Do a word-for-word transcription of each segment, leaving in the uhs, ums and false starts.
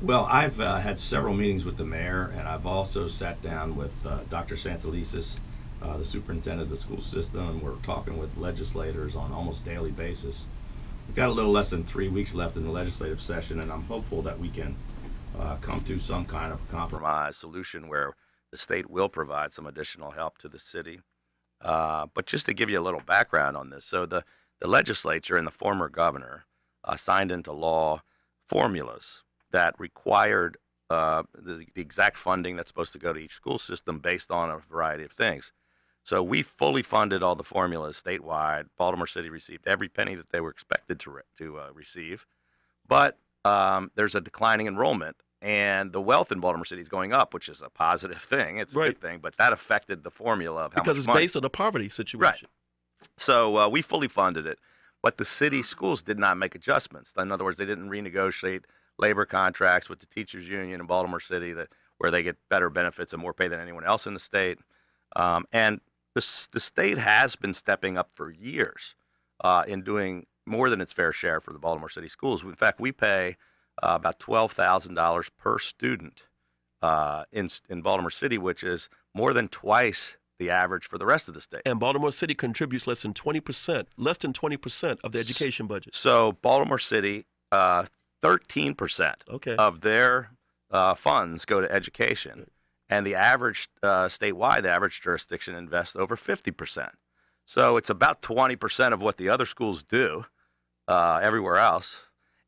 Well, I've uh, had several meetings with the mayor, and I've also sat down with uh, Doctor Santelises, uh, the superintendent of the school system, and we're talking with legislators on almost daily basis. We've got a little less than three weeks left in the legislative session, and I'm hopeful that we can uh, come to some kind of compromise solution where the state will provide some additional help to the city. Uh, but just to give you a little background on this, so the, the legislature and the former governor uh, signed into law formulas that required uh, the, the exact funding that's supposed to go to each school system based on a variety of things. So we fully funded all the formulas statewide. Baltimore City received every penny that they were expected to, re- to uh, receive. But um, there's a declining enrollment, and the wealth in Baltimore City is going up, which is a positive thing. It's a Right. good thing, but that affected the formula of how Because much it's money. based on the poverty situation. Right. So uh, we fully funded it, but the city schools did not make adjustments. In other words, they didn't renegotiate labor contracts with the teachers union in Baltimore City that where they get better benefits and more pay than anyone else in the state. Um, and the, the state has been stepping up for years uh, in doing more than its fair share for the Baltimore City schools. In fact, we pay uh, about twelve thousand dollars per student uh, in, in Baltimore City, which is more than twice the average for the rest of the state. And Baltimore City contributes less than twenty percent, less than twenty percent of the education budget. So Baltimore City, uh, thirteen percent Okay. of their uh, funds go to education, and the average uh, statewide, the average jurisdiction invests over fifty percent. So it's about twenty percent of what the other schools do uh, everywhere else.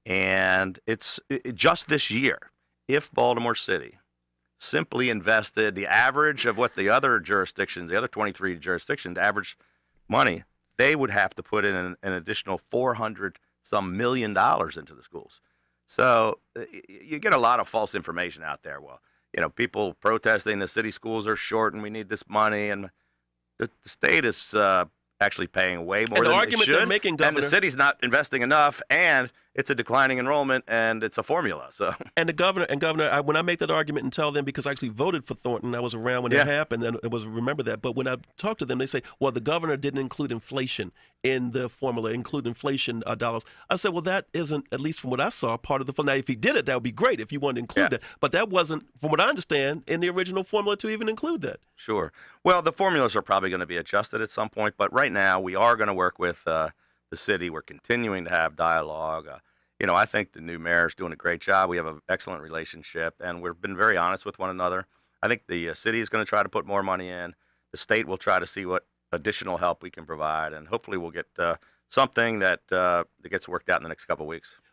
And it's it, just this year, if Baltimore City simply invested the average of what the other jurisdictions, the other twenty-three jurisdictions, average money, they would have to put in an, an additional four hundred some million dollars into the schools. So you get a lot of false information out there. Well, you know, people protesting the city schools are short and we need this money, and the, the state is uh, actually paying way more And the than it argument should, they're making, and Governor- the city's not investing enough, and it's a declining enrollment, and it's a formula. So And the governor, and governor, I, when I make that argument and tell them, because I actually voted for Thornton, I was around when Yeah. it happened, and it was remember that. But when I talk to them, they say, "Well, the governor didn't include inflation in the formula, include inflation uh, dollars." I said, "Well, that isn't, at least from what I saw, part of the formula. Now, if he did it, that would be great if you wanted to include Yeah. that. But that wasn't, from what I understand, in the original formula to even include that." Sure. Well, the formulas are probably going to be adjusted at some point, but right now we are going to work with uh, the city. We're continuing to have dialogue. Uh, you know, I think the new mayor is doing a great job. We have an excellent relationship, and we've been very honest with one another. I think the uh, city is going to try to put more money in. The state will try to see what additional help we can provide, and hopefully we'll get uh, something that, uh, that gets worked out in the next couple of weeks.